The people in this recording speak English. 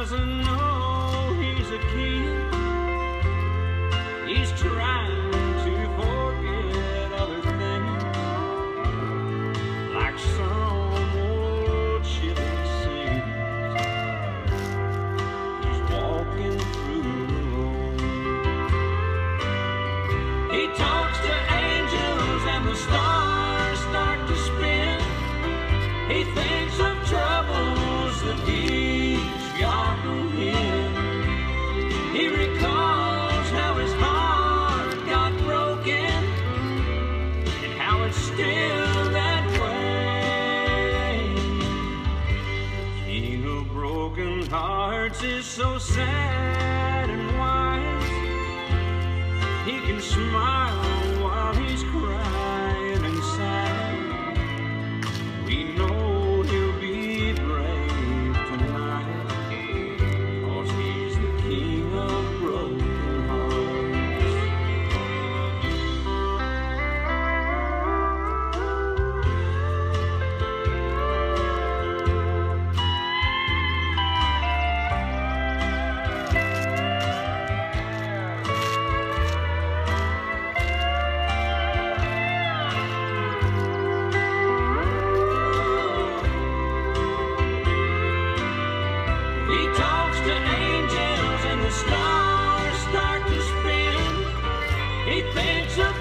doesn't know he's a kid. He's trying to forget other things, like some old ship at sea. He's walking through the road. He talks to angels and the stars start to spin. He thinks of troubles that he's gotten in. He recalls how his heart got broken and how it's still that way. The king of broken hearts is so sad and wise. He can smile while he's crying inside. We know he'll be brave tonight, 'cause he's the king of broken hearts. He talks to angels and the stars start to spin. He thinks of